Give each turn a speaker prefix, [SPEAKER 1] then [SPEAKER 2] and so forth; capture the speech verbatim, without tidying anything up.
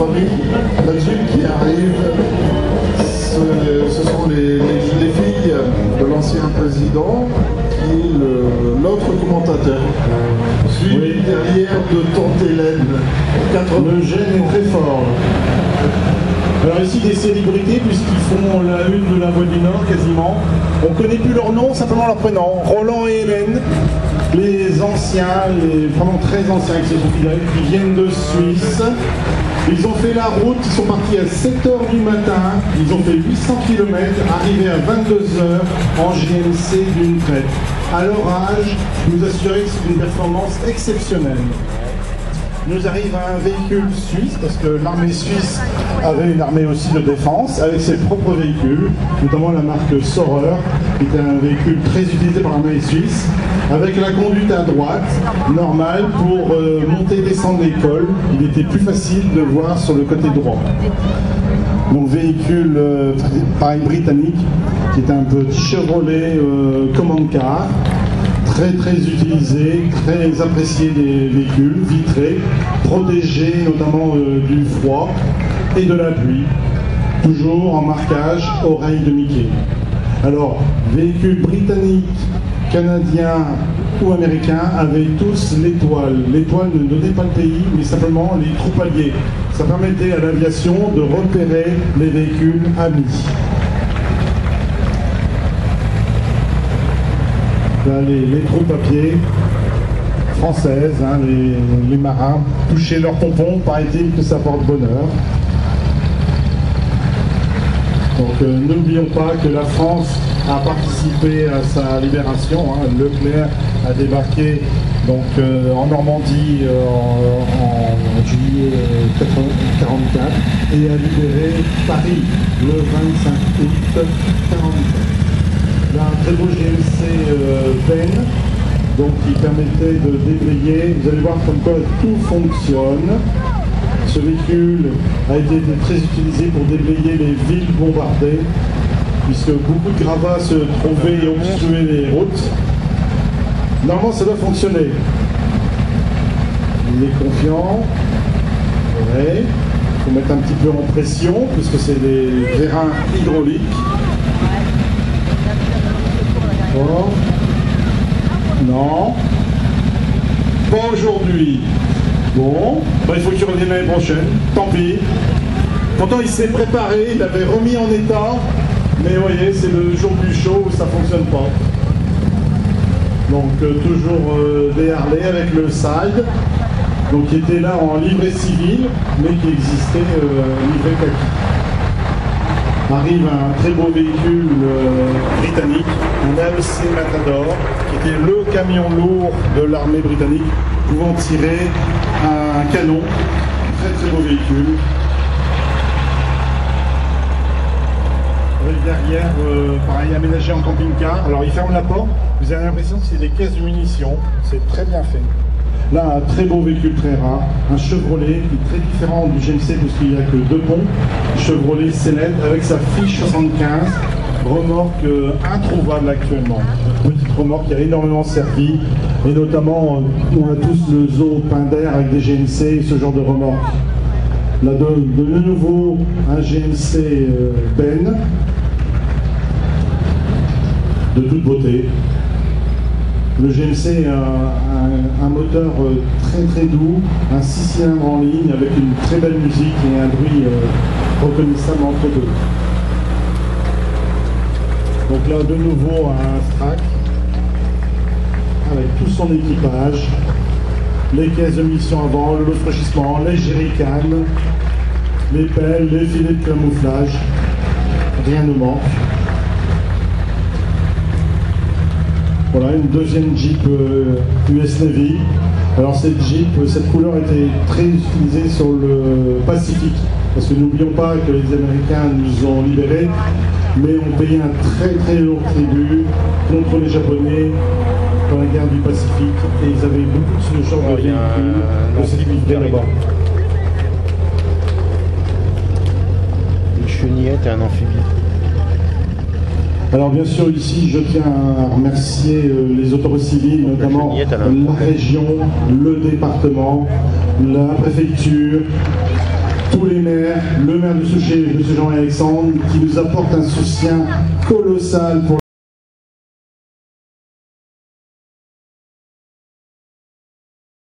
[SPEAKER 1] famille belgique qui arrive. Ce, ce sont les, les, les filles de l'ancien président et l'autre commentateur. Suivi oui. derrière de Tante Hélène.
[SPEAKER 2] Le gène est très fort. Alors ici des célébrités puisqu'ils font la une de la Voix du Nord quasiment. On ne connaît plus leur nom, simplement leur prénom. Roland et Hélène, les anciens, les vraiment très anciens avec ces fidèles qui viennent de Suisse. Ils ont fait la route, ils sont partis à sept heures du matin, ils ont fait huit cents kilomètres, arrivés à vingt-deux heures en G M C d'une traite. À leur âge, nous assurer que c'est une performance exceptionnelle. Nous arrive à un véhicule suisse, parce que l'armée suisse avait une armée aussi de défense, avec ses propres véhicules, notamment la marque Saurer, qui était un véhicule très utilisé par l'armée suisse, avec la conduite à droite, normale, pour euh, monter et descendre l'école. Il était plus facile de voir sur le côté droit. Donc véhicule euh, pareil britannique, qui est un petit Chevrolet euh, Command Car, très très utilisé, très apprécié des véhicules, vitrés, protégés notamment euh, du froid et de la pluie, toujours en marquage oreille de Mickey. Alors, véhicules britanniques, canadiens ou américains avaient tous l'étoile. L'étoile ne donnait pas le pays, mais simplement les troupes alliées. Ça permettait à l'aviation de repérer les véhicules amis. Là, les, les troupes à pied françaises, hein, les, les marins, toucher leurs pompons, paraît-il que ça porte bonheur. Donc euh, n'oublions pas que la France a participé à sa libération. Hein. Leclerc a débarqué donc, euh, en Normandie euh, en, en juillet quarante-quatre et a libéré Paris le vingt-cinq août quarante-quatre. Là, un très beau G M C euh, Ben, donc qui permettait de déblayer. Vous allez voir comme quoi tout fonctionne. Ce véhicule a été très utilisé pour déblayer les villes bombardées, puisque beaucoup de gravats se trouvaient et obstruaient les routes. Normalement, ça doit fonctionner. Il est confiant. Ouais. Il faut mettre un petit peu en pression, puisque c'est des vérins hydrauliques. Bon. Non. Pas aujourd'hui. Bon. Bah, il faut qu'il revienne l'année prochaine. Tant pis. Pourtant, il s'est préparé, il l'avait remis en état. Mais vous voyez, c'est le jour du show où ça ne fonctionne pas. Donc, euh, toujours euh, des Harley avec le side. Donc, qui était là en livret civil, mais qui existait euh, livret kaki. Arrive un très beau véhicule euh, britannique, un A E C Matador, qui était le camion lourd de l'armée britannique, pouvant tirer un canon, très très beau véhicule. Avec derrière, euh, pareil, aménagé en camping-car. Alors il ferme la porte, vous avez l'impression que c'est des caisses de munitions, c'est très bien fait. Là, un très beau véhicule très rare, un Chevrolet qui est très différent du G M C parce qu'il n'y a que deux ponts. Chevrolet Célèbre avec sa fiche soixante-quinze, remorque euh, introuvable actuellement. Petite remorque qui a énormément servi, et notamment, euh, on a tous le zoo Pinder avec des G M C et ce genre de remorque. Là, de, de nouveau, un G M C euh, Ben, de toute beauté. Le G M C a un, un, un moteur très très doux, un six cylindres en ligne avec une très belle musique et un bruit euh, reconnaissable entre deux. Donc là de nouveau un Strack avec tout son équipage, les caisses de munitions avant, le fraîchissement, les jerrycans, les pelles, les filets de camouflage, rien ne manque. Voilà, une deuxième Jeep euh, U S Navy. Alors cette Jeep, cette couleur était très utilisée sur le Pacifique, parce que n'oublions pas que les Américains nous ont libérés, mais ont payé un très très lourd tribut contre les Japonais dans la guerre du Pacifique, et ils avaient beaucoup de ce genre de véhicules de cette unité là-bas.
[SPEAKER 3] Une chenillette et un amphibie.
[SPEAKER 2] Alors bien sûr ici je tiens à remercier euh, les autorités civiles, notamment la région, le département, la préfecture, tous les maire, le maire de Souchet, M. Jean-Alexandre, qui nous apporte un soutien colossal pour